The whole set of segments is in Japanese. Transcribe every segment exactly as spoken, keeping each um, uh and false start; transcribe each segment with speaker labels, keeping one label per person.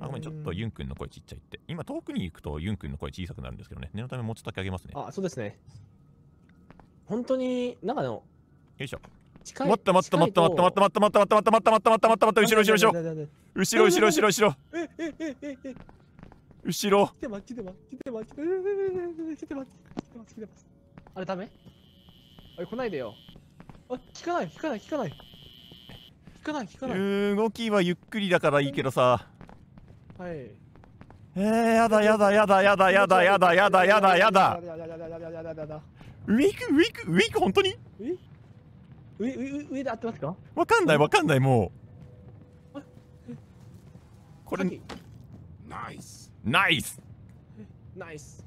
Speaker 1: あ、ごめん、ちょっとユン君の声ちっちゃいって。今遠くに行くとユン君の声小さくなるんですけどね。念のためもうちょっとだけ上げますね。
Speaker 2: あ、そうですね。本当に、なんかの、
Speaker 1: よいしょ。
Speaker 2: 近い。
Speaker 1: 待った待った待った待った待った待った待った待った待った待った待った待った待った後ろ後ろ後ろ後ろ後ろ後ろ後ろ後ろ
Speaker 2: えええええ
Speaker 1: 後ろ
Speaker 2: 来てます来てます来てます来てます来てます来てますあれダメ？あれ来ないでよ。あ、聞かない聞かない聞かない聞かない聞かない。
Speaker 1: 動きはゆっくりだからいいけどさ。
Speaker 2: はい。
Speaker 1: えー、やだやだやだやだやだやだやだやだやだ。上行く上行く上行く本当に？
Speaker 2: え？上上上で合ってますか？
Speaker 1: わかんないわかんないもう。これ
Speaker 3: ナイス
Speaker 1: ナイス
Speaker 2: ナイス。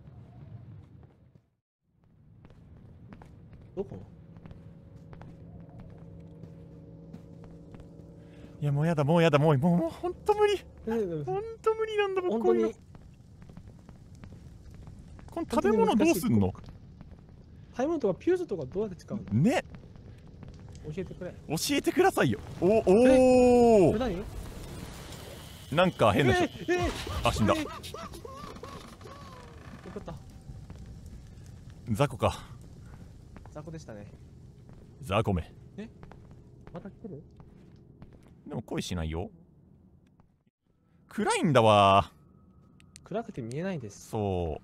Speaker 2: どこ？
Speaker 1: いやもうやだもうやだもうもうもうほんと無理ほんと無理なんだ僕こういうの。この食べ物どうすんの？
Speaker 2: 食べ物とかピューズとかどうやって使うの？
Speaker 1: ね、
Speaker 2: 教えてくれ。
Speaker 1: 教えてくださいよ。おお
Speaker 2: こ
Speaker 1: お
Speaker 2: れ何？
Speaker 1: なんか変な人。あ、死んだ。
Speaker 2: よかった。
Speaker 1: 雑魚か。
Speaker 2: 雑魚でしたね。
Speaker 1: 雑魚め。
Speaker 2: え？また来てる？
Speaker 1: でも声しないよ。暗いんだわ。
Speaker 2: 暗くて見えないです。
Speaker 1: そう。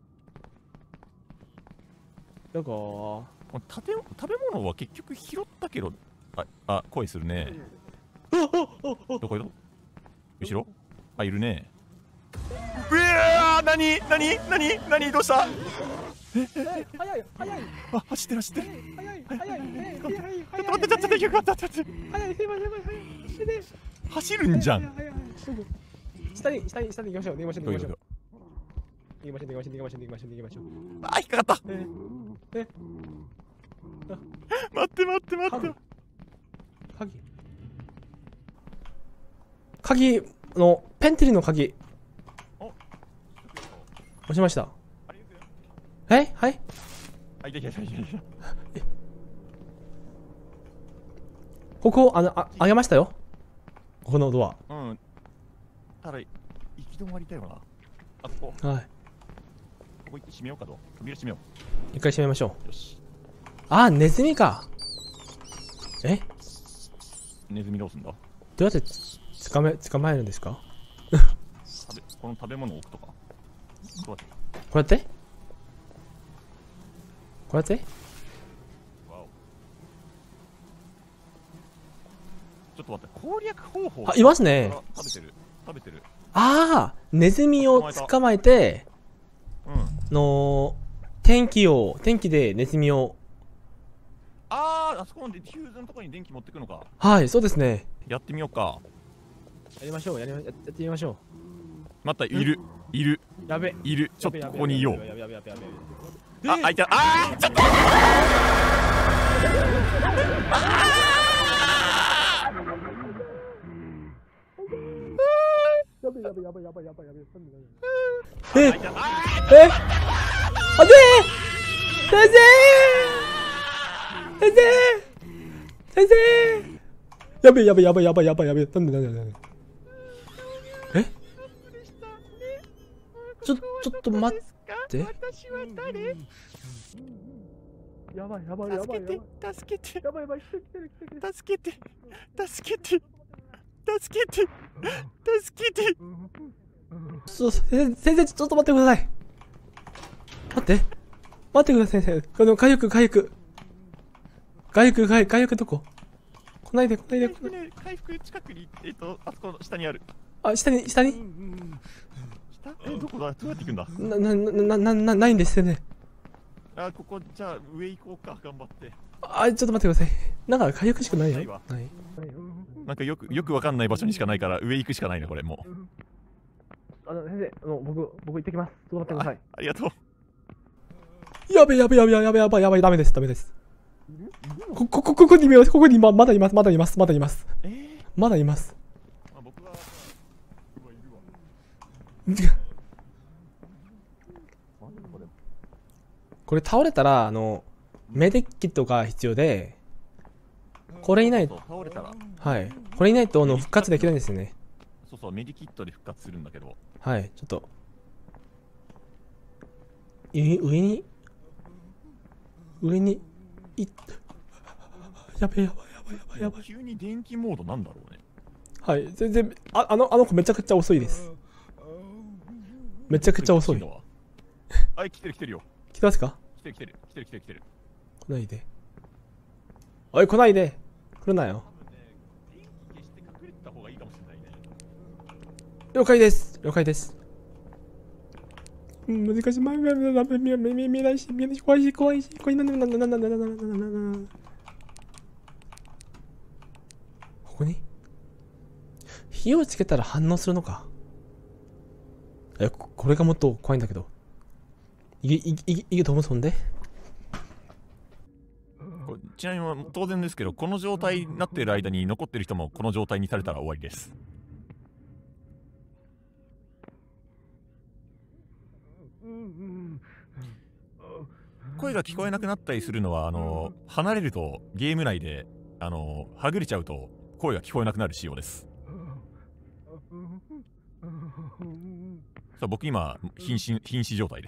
Speaker 2: なんか
Speaker 1: 食べ食べ物は結局拾ったけど、あ、あ、声するね。どこいる？後ろ？あ、いるね。うわー、なになになになにどうした？ええ
Speaker 2: 早い早い。
Speaker 1: あ、走ってる走ってる。
Speaker 2: 早い早い早い早い。
Speaker 1: ちょっと待ってちょっと待って待って待って。
Speaker 2: 早い狭い狭い早い。
Speaker 1: 走るんじゃん。
Speaker 2: 下に下に下に行きましょう。逃げましょう逃げましょう。逃げましょう逃げましょう逃げましょう逃げましょう逃げましょう。
Speaker 1: あ、引っかかった。
Speaker 2: ええ。
Speaker 1: 待って待って待って。
Speaker 2: 鍵。鍵のペンテリの鍵。押しました。え、はい。
Speaker 1: あ、いたいたいたいた。
Speaker 2: ここあのああげましたよ。ここのドア。
Speaker 1: うん。ただ行き止まりたいよな。あそこ。
Speaker 2: はい。
Speaker 1: ここ行って閉めようかと。扉閉めよ
Speaker 2: う。一回閉めましょ
Speaker 1: う。よし。
Speaker 2: あ、ネズミか。え？
Speaker 1: ネズミどうすんだ？
Speaker 2: どうやってつかめ捕まえるんですか？
Speaker 1: 食べこの食べ物を置くとか。どうやって？
Speaker 2: こうやって？こうやって？
Speaker 1: わお。ちょっと待って、攻略方法。
Speaker 2: あ、いますね。
Speaker 1: 食べてる。食べてる。
Speaker 2: ああ、ネズミを捕まえて、
Speaker 1: うん。
Speaker 2: の天気を天気でネズミを。
Speaker 1: ああ、あそこのディフューズのところに電気持ってくのか。
Speaker 2: はい、そうですね。
Speaker 1: やってみようか。
Speaker 2: やりましょう、やりまやってみましょう。
Speaker 1: 待った、いる、いる。
Speaker 2: やべ、
Speaker 1: いる。ちょっとここにいよう。
Speaker 2: やべやべやべやべ。
Speaker 1: あ、あいた。ああ、ちょっと。
Speaker 2: やべやべやべやべやべやべ。え、え、あで先生先生先生やべやべやべやべやべやべ。なんでなんでなんで。え、ちょ、ちょっと待って。
Speaker 1: 私は誰？
Speaker 2: やばいやばいやばいやばい。
Speaker 1: 助けて、
Speaker 2: やばいやばい。来てる来てる来てる。
Speaker 1: 助けて、助けて、助けて、助けて。
Speaker 2: そう、先生、ちょっと待ってください。待って。待ってください、先生。この、回復、回復。回復、回復、回復どこ？来ないで、来ないで、来ないで。
Speaker 1: 回復近くに、えっと、あそこの下にある。
Speaker 2: あ、下に、下に？
Speaker 1: 下？え、どこだ？どうやって行くんだ？
Speaker 2: な、な、な、な、な、ないんです、先生。
Speaker 1: あ、ここ、じゃあ、上行こうか、頑張って。
Speaker 2: あ、ちょっと待ってください。なんか回復しかないよ。
Speaker 1: ないわ。
Speaker 2: ない。
Speaker 1: なんかよく、よくわかんない場所にしかないから、上行くしかないね、これもう。
Speaker 2: あの、先生、あの、僕、僕行ってきます。ちょっと待ってください。
Speaker 1: あ、ありがとう。
Speaker 2: やべやべやべやべやべやばいやばい、ダメです、ダメです。こ、こ、こ、ここにいます、ここにま、まだいます、まだいます、まだいます。
Speaker 1: えー、
Speaker 2: まだいます。
Speaker 1: あ、僕は、うわ、いるわ。
Speaker 2: これ倒れたら、あの、メディキットが必要で、これいないと、
Speaker 1: 倒れたら。
Speaker 2: はい。これいないと、あの、復活できないんですよね。
Speaker 1: そうそう、メディキットで復活するんだけど。
Speaker 2: はいちょっとい上に上にいっやべえやばいやばいやばいやばい。
Speaker 1: 急に電気モードなんだろうね。
Speaker 2: はい全然ああのあの子めちゃくちゃ遅いです。めちゃくちゃ遅い。
Speaker 1: あい来てる来てるよ。
Speaker 2: 来てますか？
Speaker 1: 来てる来てる来てる来てる来てる。
Speaker 2: 来ないで。おい来ないで。来るなよ。
Speaker 1: 消して隠れた方がいいかもしれないね。
Speaker 2: 了解です。了解です。うん、難しい。前見え見えないし、見えないし、怖いし、怖いし、怖い。なんだなんだなんだなんだなんだなんだ。ここに火をつけたら反応するのか。え、ここれがもっと怖いんだけど。いけ、いけ、いけ、いけ、トムソンで。
Speaker 1: これちなみに当然ですけど、この状態になっている間に残ってる人もこの状態にされたら終わりです。声が聞こえなくなったりするのは、あの離れるとゲーム内であのはぐれちゃうと声が聞こえなくなる仕様です。さあ僕今瀕死瀕死状態です。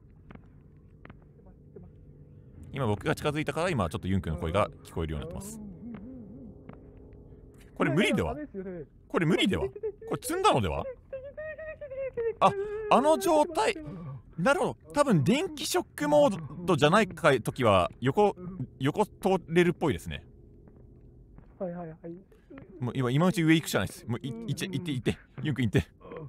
Speaker 1: 今僕が近づいたから今ちょっとユン君の声が聞こえるようになってます。これ無理ではこれ無理ではこれ積んだのでは。あ、あの状態なるほど。多分電気ショックモードじゃないか時は横横通れるっぽいですね。
Speaker 2: はいはいはい。
Speaker 1: もう今今のうち上行くしかないです。もうい行って行って行ってユン君行って。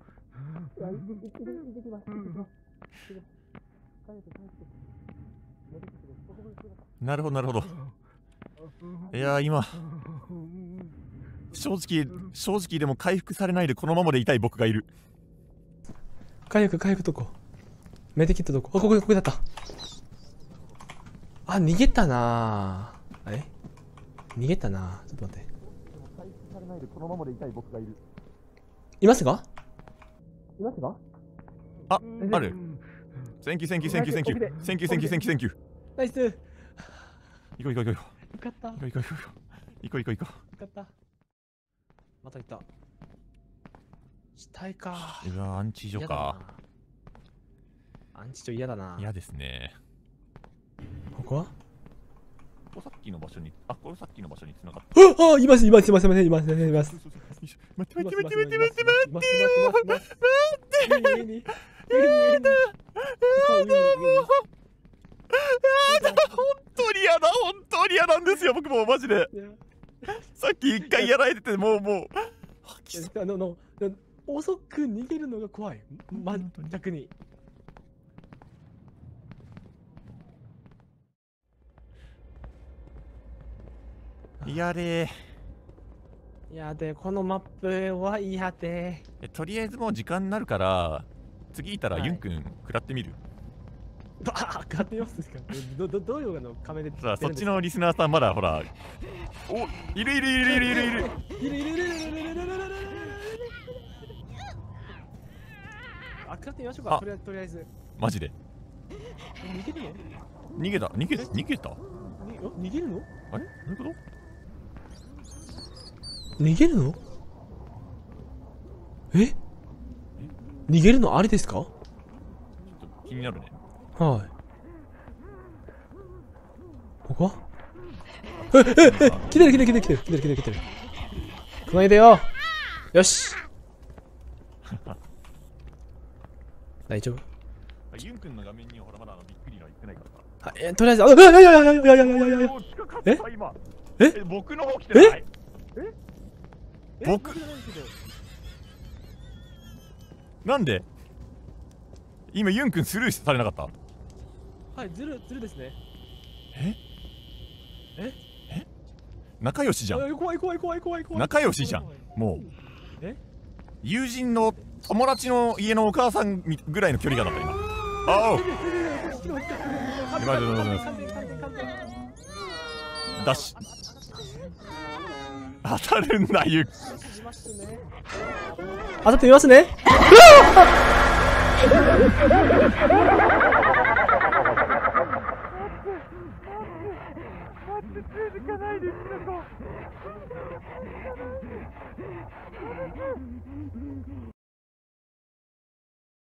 Speaker 1: なるほどなるほど。いやー今正直正直でも回復されないでこのままでいたい僕がいる。
Speaker 2: 回復回復どこ？メディキットどこ？あ、ここここだった。あ、逃げたなー。え？逃げたなー。ちょっと待って。
Speaker 1: 回復されないでこのままでいたい僕がいる。
Speaker 2: いますか？いますか？
Speaker 1: あ、ある。センキューセンキューセンキューセンキューセンキューセンキューセンキューセンキュー。
Speaker 2: ナイス。
Speaker 1: 行こう行こう行こう。
Speaker 2: よかった。
Speaker 1: 行こう行こう行こう。行こう行こう行こ
Speaker 2: よかった。またいた。死体か。
Speaker 1: うわ、アンチ女か。
Speaker 2: アンチ女嫌だな。
Speaker 1: 嫌ですね。
Speaker 2: ここは？
Speaker 1: ここさっきの場所に、あ、これさっきの場所に繋がった。
Speaker 2: ああ、いますいますいますいますいますいます。
Speaker 1: 待って待って待って待って待って待って待って待って。
Speaker 2: 上に
Speaker 1: やだ、本当に嫌だ、本当に嫌なんですよ、僕もマジで。さっき一回やられてて、もうもう。
Speaker 2: あのの遅く逃げるのが怖い。ま、逆に。
Speaker 1: 嫌で
Speaker 2: ー。やで、このマップは嫌で
Speaker 1: ー。とりあえずもう時間になるから、次いたらユン君食らってみる。
Speaker 2: バー食らってみますか？ど、ど、どういうの仮面で。
Speaker 1: さあ、そっちのリスナーさんまだほら。お、いるいるいるいるいるいる。いるいるいるいるいるいるいるいるいる。あ、食らってみましょうか。とりあえず、とりあえず。マジで。逃げるの？逃げた、逃げ、逃げた。逃げるの？あれ？どういうこと？
Speaker 2: 逃げるの？え？逃げるのありですか？ちょっ
Speaker 1: と気になるね。
Speaker 2: はい。ここは？え、え、え、来てる来てる来てる来てる来てる来てる来てる。来ないでよ。よし。大丈夫？
Speaker 1: ユン君の画面にはほらまだあのびっくりが言ってないからさ。
Speaker 2: はい、え、とりあえず、あ、いやいやいやいやいやいやいやいやいやいや。え？え？
Speaker 1: え、僕の方来てない？え？僕なんで今ユン君スルーされなかった？
Speaker 2: はい、ずる、ずるですね。
Speaker 1: え
Speaker 2: え
Speaker 1: え仲良しじゃん。
Speaker 2: 怖い怖い怖い怖い怖い。
Speaker 1: 仲良しじゃん。もう
Speaker 2: え
Speaker 1: 友人の友達の家のお母さんぐらいの距離感だった今。あおダッシュ当たるんだユン。
Speaker 2: 当たってみますね。
Speaker 1: 続かないです。